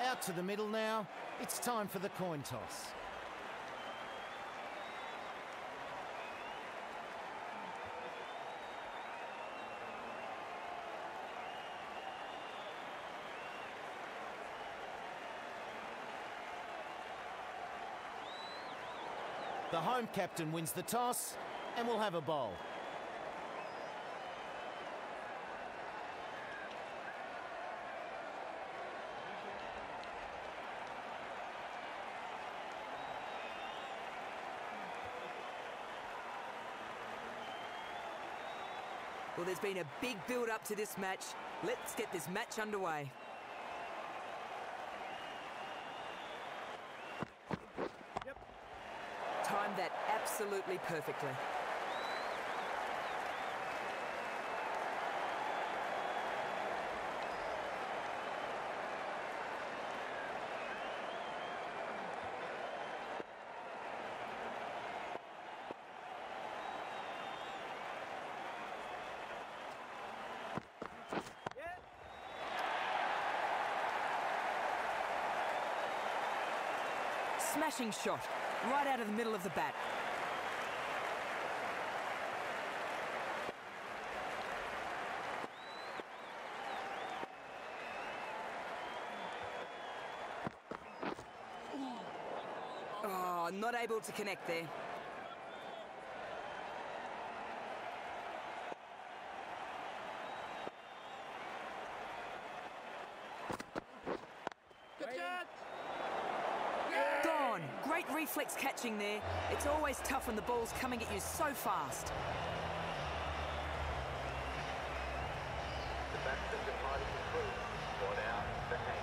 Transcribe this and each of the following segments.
Out to the middle now. It's time for the coin toss. The home captain wins the toss and will have a bowl. Well, there's been a big build-up to this match. Let's get this match underway. Timed that absolutely perfectly. Smashing shot, right out of the middle of the bat. Oh, not able to connect there. Gone. Great reflex catching there. It's always tough when the ball's coming at you so fast. The batsman departing the crease, brought out the hang.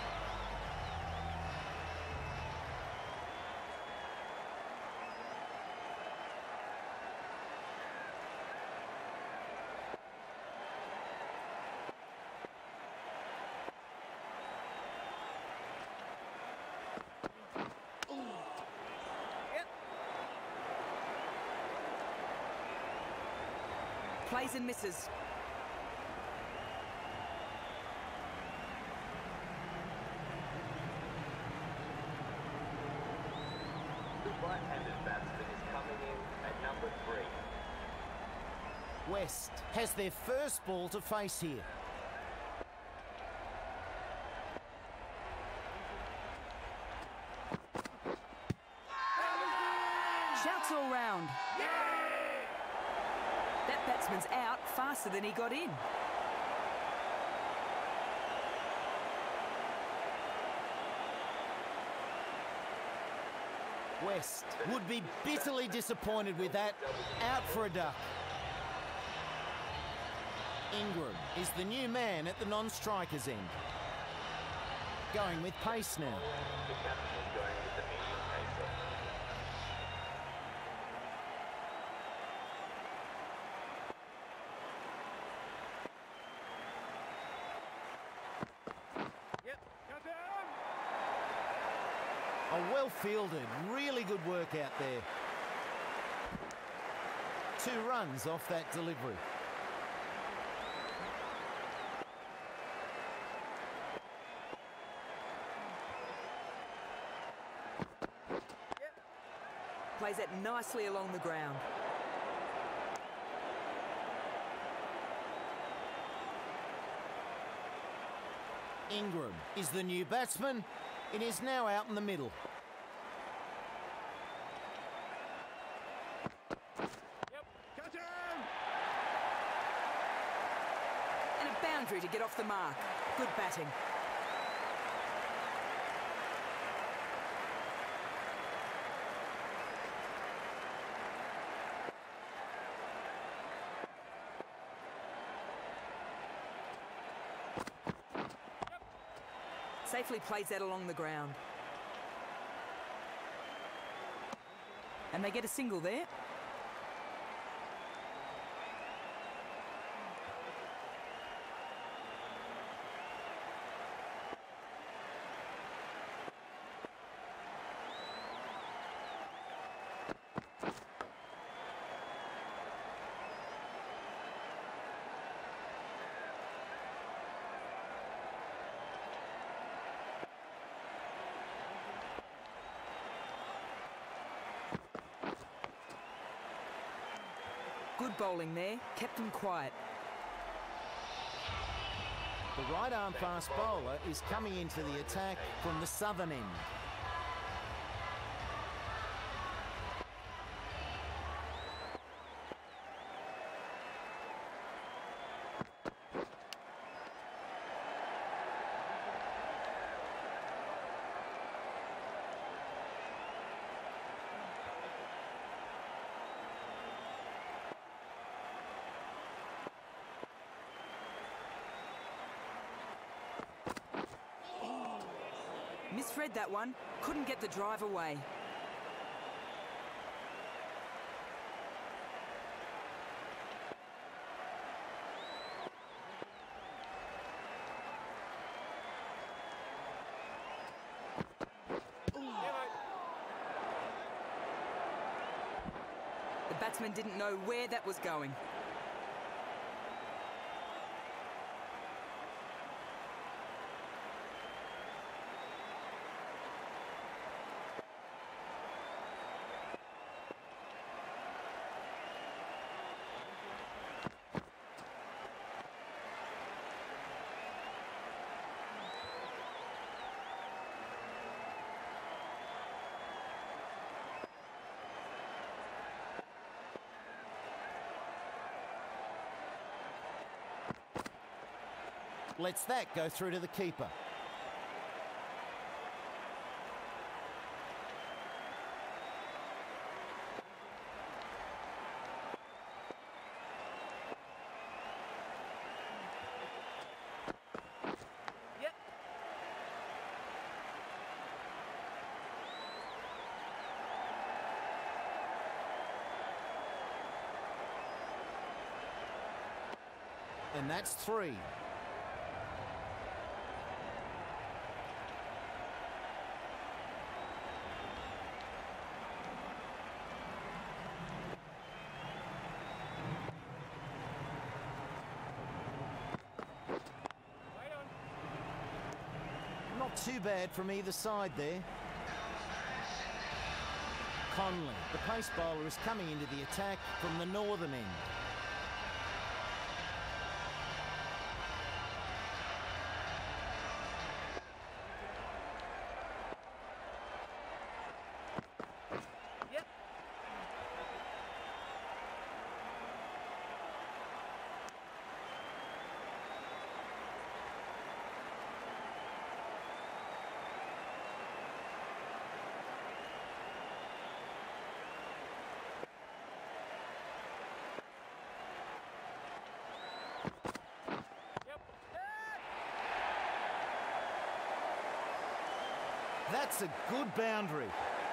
Plays and misses. The right-handed batsman is coming in at number 3. West has their first ball to face here. Shouts all round. That batsman's out faster than he got in. West would be bitterly disappointed with that. Out for a duck. Ingram is the new man at the non-striker's end. Going with pace now. The captain is going with the medium pacer. A well-fielded, really good work out there. 2 runs off that delivery. Plays it nicely along the ground. Ingram is the new batsman. It is now out in the middle. And a boundary to get off the mark. Good batting. Safely plays that along the ground. And they get a single there. Good bowling there, kept them quiet. The right-arm fast bowler is coming into the attack from the southern end. Misread that one, couldn't get the drive away. The batsman didn't know where that was going. Lets that go through to the keeper. Yep. And that's 3. Not too bad from either side there. Conley, the pace bowler, is coming into the attack from the northern end. That's a good boundary.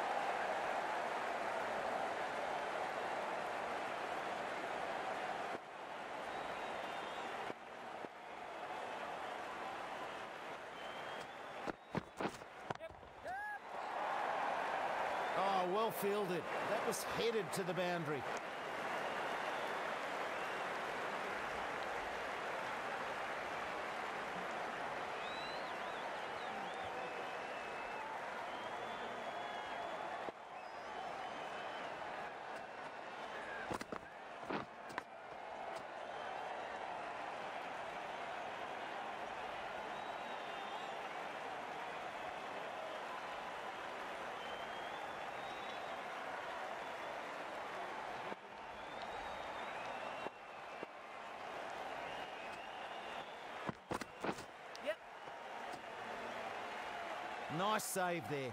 Oh, well fielded. That was headed to the boundary. Nice save there.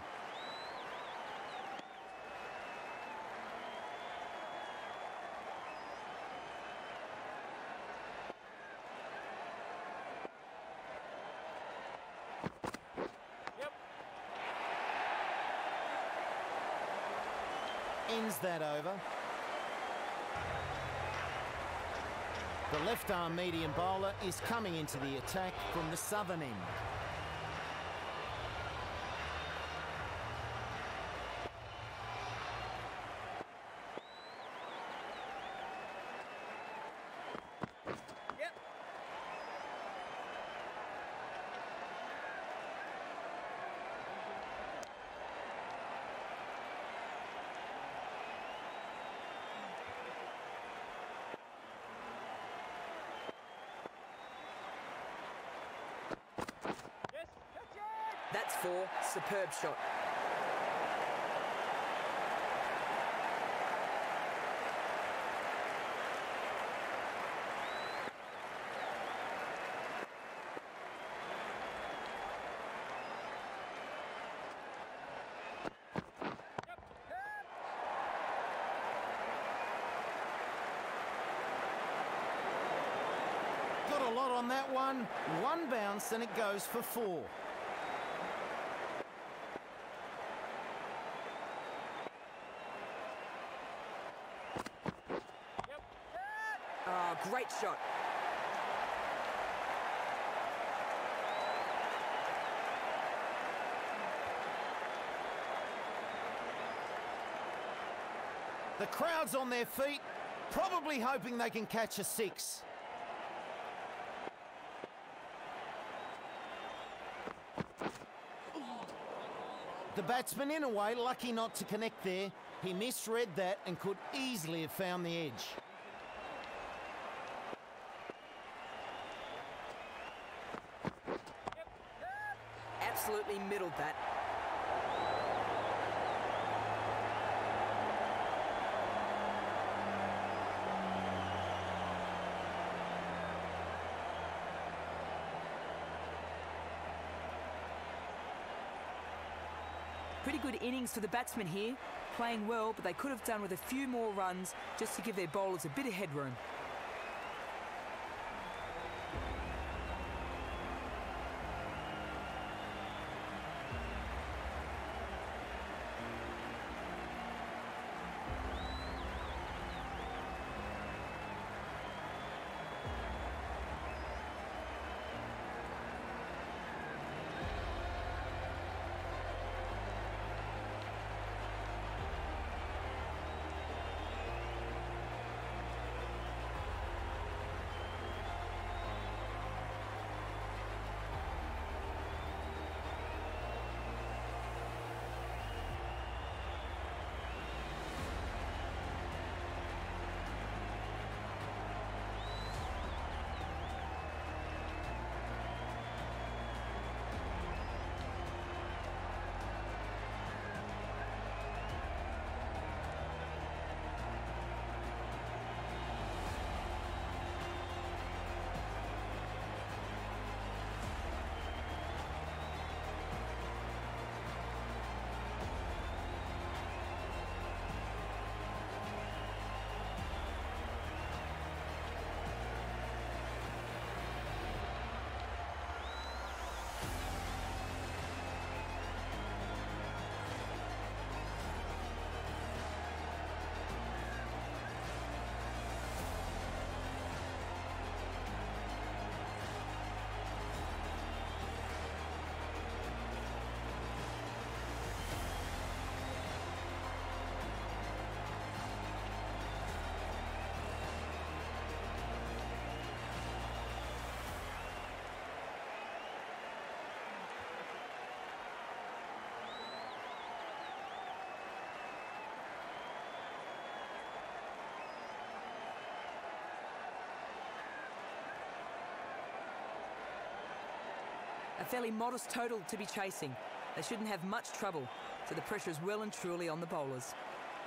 Ends that over. The left-arm medium bowler is coming into the attack from the southern end. That's 4. Superb shot. Got a lot on that one. One bounce and it goes for 4. Oh, great shot. The crowd's on their feet, probably hoping they can catch a 6. The batsman, in a way, lucky not to connect there. He misread that and could easily have found the edge. Absolutely middled that. Pretty good innings for the batsmen here. Playing well, but they could have done with a few more runs just to give their bowlers a bit of headroom. A fairly modest total to be chasing. They shouldn't have much trouble, so the pressure is well and truly on the bowlers.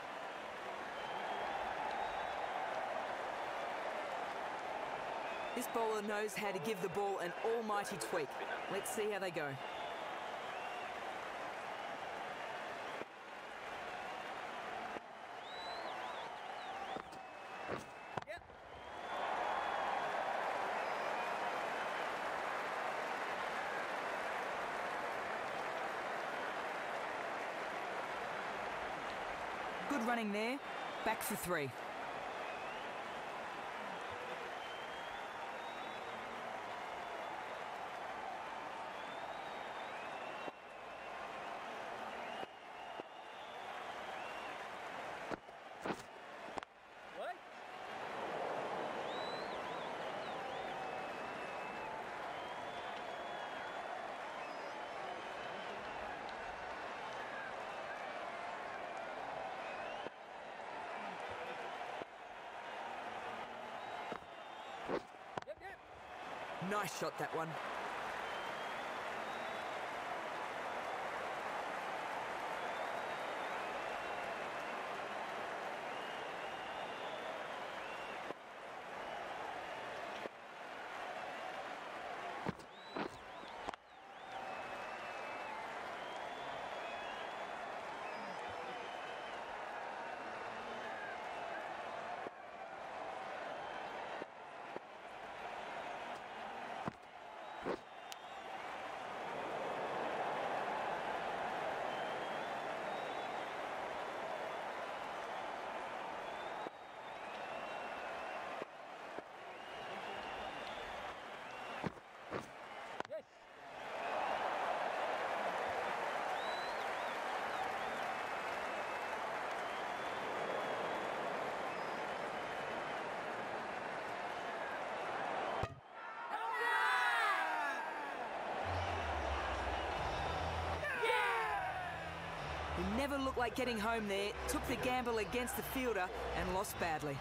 This bowler knows how to give the ball an almighty tweak. Let's see how they go. Good running there. Back for 3. Nice shot, that one. He never looked like getting home there, took the gamble against the fielder and lost badly.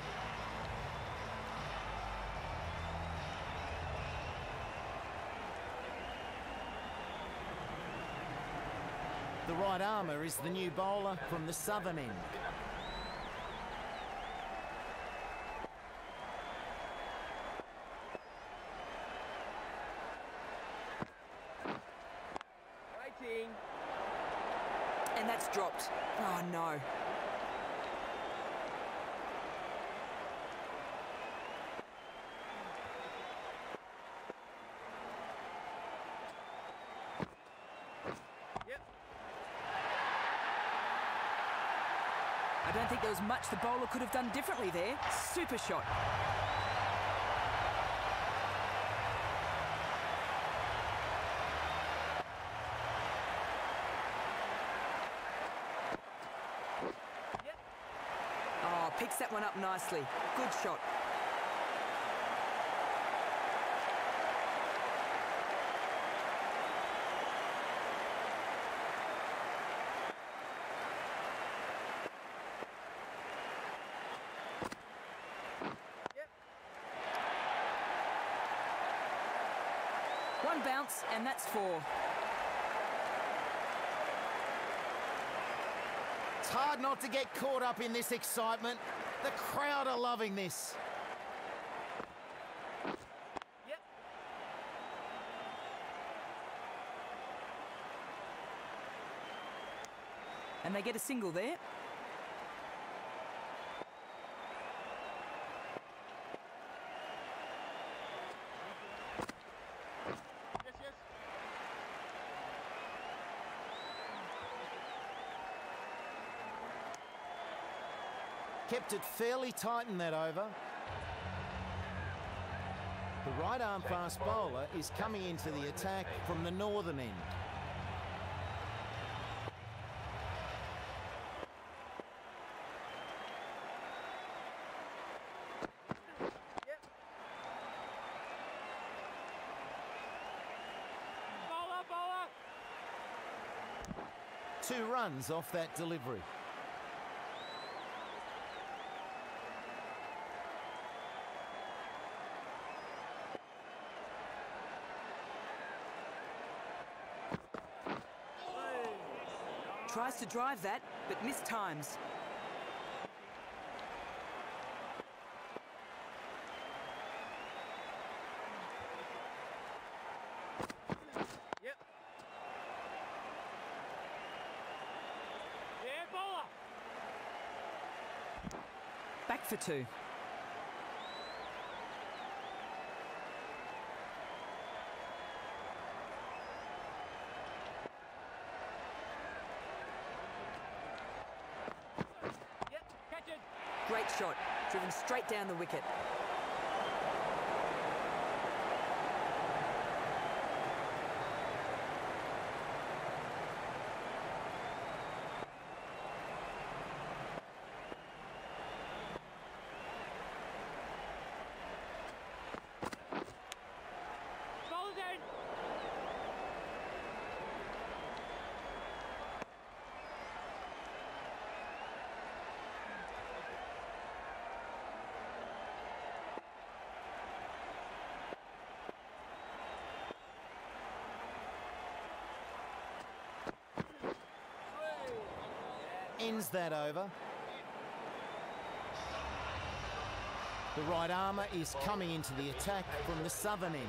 The right armour is the new bowler from the southern end. Waiting. And that's dropped. Oh no. Yep. I don't think there was much the bowler could have done differently there. Super shot. Oh, picks that one up nicely. Good shot. One bounce, and that's 4. It's hard not to get caught up in this excitement. The crowd are loving this. Yep. And they get a single there. Yes, yes. Kept it fairly tight in that over. The right arm fast bowler is coming into the attack from the northern end. Yep. Bowler, bowler. 2 runs off that delivery. Tries to drive that, but mistimes. Yep. Yeah, bowler. Back for 2. Yep, catch it. Great shot, driven straight down the wicket. Bowler down. Ends that over. The right armour is coming into the attack from the southern end.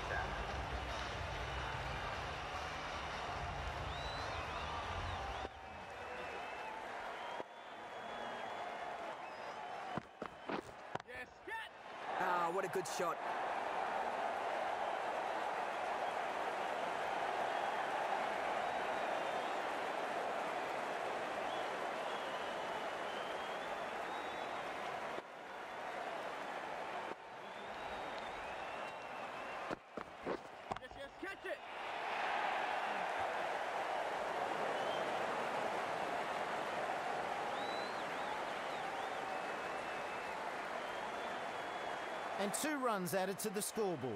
Yes, catch. Ah, what a good shot. Yes, yes, catch it. And 2 runs added to the scoreboard.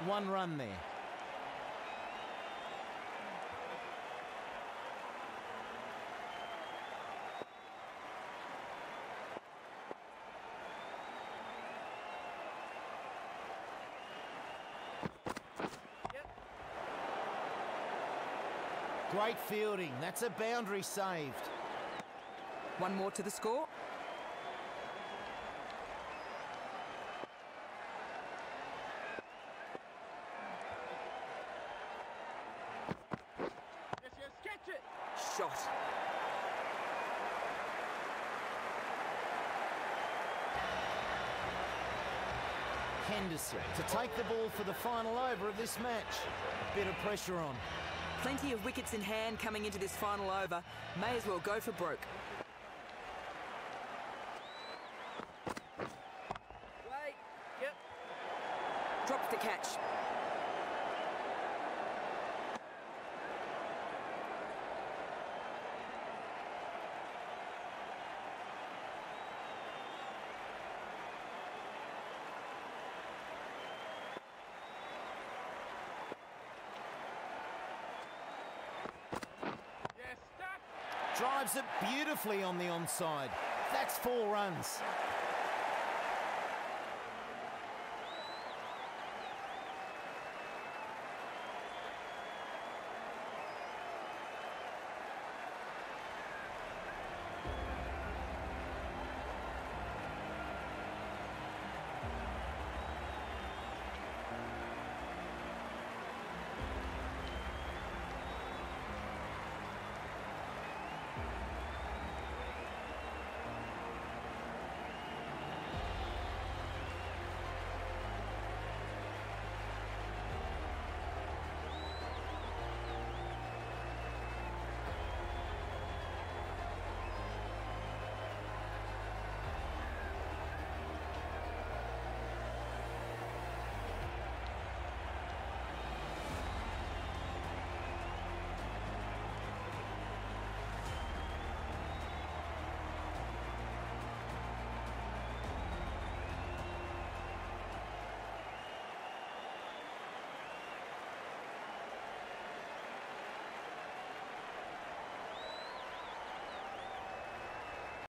1 run there. Great fielding. That's a boundary saved. 1 more to the score. Shot. Henderson to take the ball for the final over of this match. A bit of pressure on. Plenty of wickets in hand coming into this final over. May as well go for broke. Drops the catch. Drives it beautifully on the onside. That's 4 runs.